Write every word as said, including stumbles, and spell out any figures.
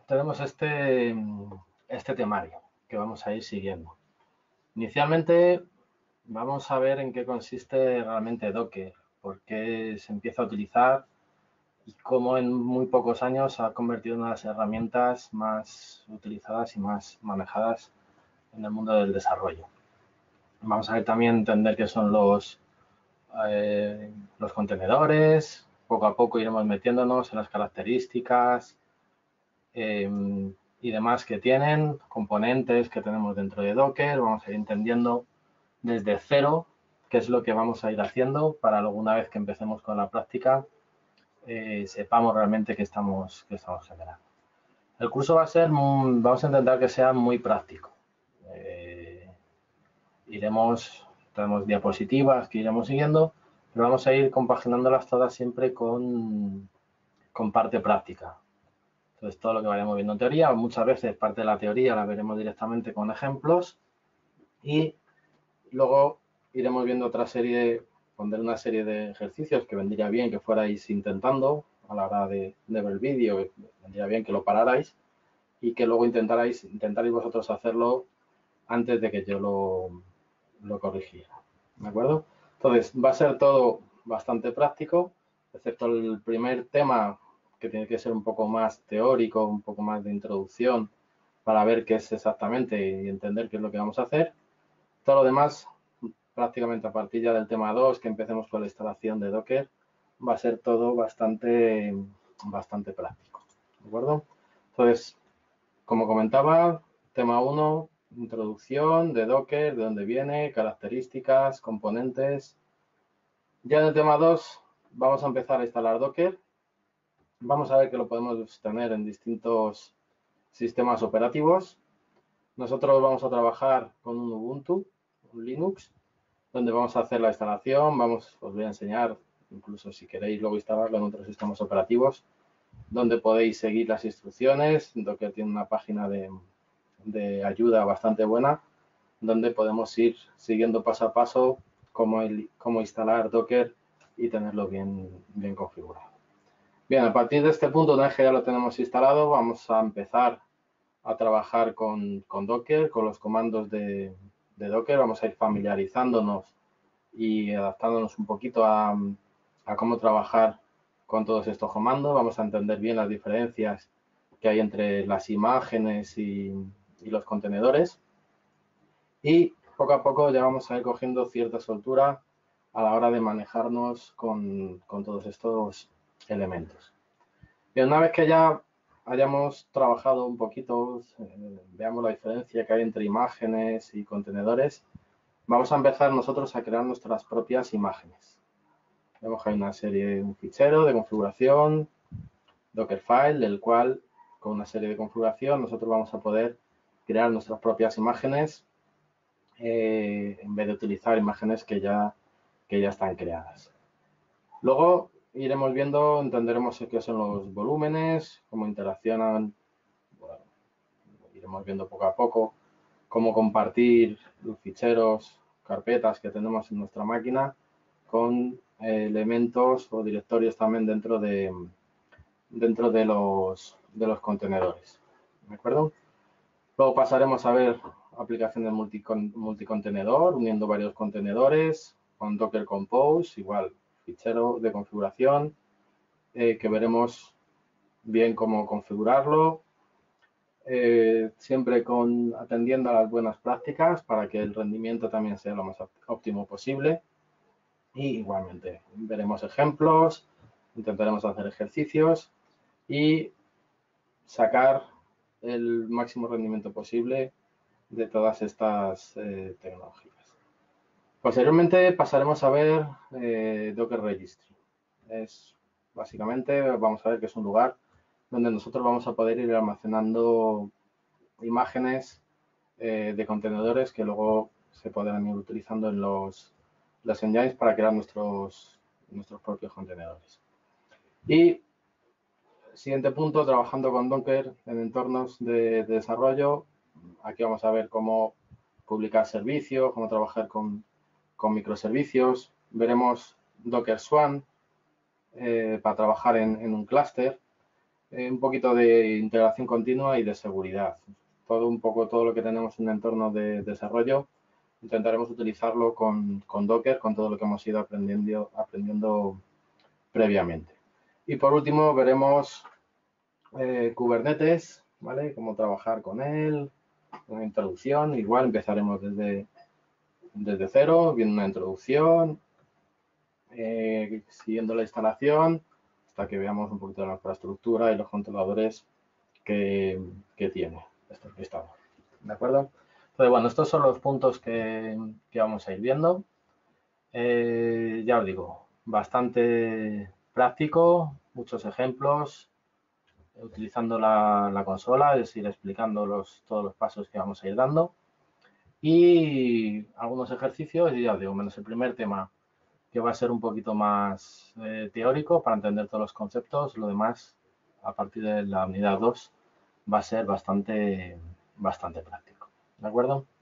tenemos este, este temario que vamos a ir siguiendo. Inicialmente vamos a ver en qué consiste realmente Docker, por qué se empieza a utilizar y cómo en muy pocos años se ha convertido en una de las herramientas más utilizadas y más manejadas en el mundo del desarrollo. Vamos a ver también entender qué son los, eh, los contenedores. Poco a poco iremos metiéndonos en las características eh, y demás que tienen, componentes que tenemos dentro de Docker. Vamos a ir entendiendo desde cero qué es lo que vamos a ir haciendo para luego, una vez que empecemos con la práctica, eh, sepamos realmente qué estamos, qué estamos generando. El curso va a ser, vamos a intentar que sea muy práctico. Eh, iremos, tenemos diapositivas que iremos siguiendo, pero vamos a ir compaginándolas todas siempre con, con parte práctica. Entonces, todo lo que vayamos viendo en teoría, muchas veces parte de la teoría la veremos directamente con ejemplos y luego iremos viendo otra serie, poner una serie de ejercicios que vendría bien que fuerais intentando a la hora de, de ver el vídeo, vendría bien que lo pararais y que luego intentarais, intentarais vosotros hacerlo antes de que yo lo, lo corrigiera. ¿De acuerdo? Entonces, va a ser todo bastante práctico, excepto el primer tema, que tiene que ser un poco más teórico, un poco más de introducción, para ver qué es exactamente y entender qué es lo que vamos a hacer. Todo lo demás, prácticamente a partir ya del tema dos, que empecemos con la instalación de Docker, va a ser todo bastante, bastante práctico. ¿De acuerdo? Entonces, como comentaba, tema uno, introducción de Docker, de dónde viene, características, componentes. Ya en el tema dos vamos a empezar a instalar Docker. Vamos a ver que lo podemos tener en distintos sistemas operativos. Nosotros vamos a trabajar con un Ubuntu, un Linux, donde vamos a hacer la instalación. Vamos, os voy a enseñar, incluso si queréis luego instalarlo en otros sistemas operativos, donde podéis seguir las instrucciones. Docker tiene una página de, de ayuda bastante buena, donde podemos ir siguiendo paso a paso cómo, el, cómo instalar Docker y tenerlo bien, bien configurado. Bien, a partir de este punto, una vez que ya lo tenemos instalado, vamos a empezar a trabajar con, con Docker, con los comandos de, de Docker. Vamos a ir familiarizándonos y adaptándonos un poquito a, a cómo trabajar con todos estos comandos. Vamos a entender bien las diferencias que hay entre las imágenes y, y los contenedores. Y poco a poco ya vamos a ir cogiendo cierta soltura a la hora de manejarnos con, con todos estos elementos. Y una vez que ya hayamos trabajado un poquito, eh, veamos la diferencia que hay entre imágenes y contenedores, vamos a empezar nosotros a crear nuestras propias imágenes. Vemos que hay una serie, un fichero de configuración, Dockerfile, del cual con una serie de configuración nosotros vamos a poder crear nuestras propias imágenes eh, en vez de utilizar imágenes que ya, que ya están creadas. Luego iremos viendo, entenderemos qué son los volúmenes, cómo interaccionan, bueno, iremos viendo poco a poco cómo compartir los ficheros, carpetas que tenemos en nuestra máquina con eh, elementos o directorios también dentro de, dentro de los, de los contenedores. ¿De acuerdo? Luego pasaremos a ver aplicaciones multicon, multicontenedor, uniendo varios contenedores con Docker Compose, igual fichero de configuración, eh, que veremos bien cómo configurarlo, eh, siempre con, atendiendo a las buenas prácticas para que el rendimiento también sea lo más óptimo posible. Y igualmente veremos ejemplos, intentaremos hacer ejercicios y sacar el máximo rendimiento posible de todas estas eh, tecnologías. Posteriormente pasaremos a ver eh, Docker Registry. Es básicamente, vamos a ver que es un lugar donde nosotros vamos a poder ir almacenando imágenes eh, de contenedores que luego se podrán ir utilizando en los, los engines para crear nuestros, nuestros propios contenedores. Y siguiente punto, trabajando con Docker en entornos de, de desarrollo. Aquí vamos a ver cómo publicar servicios, cómo trabajar con, con microservicios. Veremos Docker Swarm eh, para trabajar en, en un clúster. eh, un poquito de integración continua y de seguridad. Todo un poco, todo lo que tenemos en un entorno de desarrollo, intentaremos utilizarlo con, con Docker, con todo lo que hemos ido aprendiendo, aprendiendo previamente. Y por último veremos eh, Kubernetes, ¿vale? Cómo trabajar con él, una introducción. Igual empezaremos desde, desde cero, viendo una introducción, eh, siguiendo la instalación, hasta que veamos un poquito la infraestructura y los controladores que, que tiene este orquestador. ¿De acuerdo? Entonces, bueno, estos son los puntos que, que vamos a ir viendo. Eh, ya os digo, bastante práctico, muchos ejemplos, utilizando la, la consola, es ir explicando los, todos los pasos que vamos a ir dando. Y algunos ejercicios, y ya os digo, menos el primer tema, que va a ser un poquito más eh, teórico para entender todos los conceptos. Lo demás, a partir de la unidad dos, va a ser bastante, bastante práctico. ¿De acuerdo?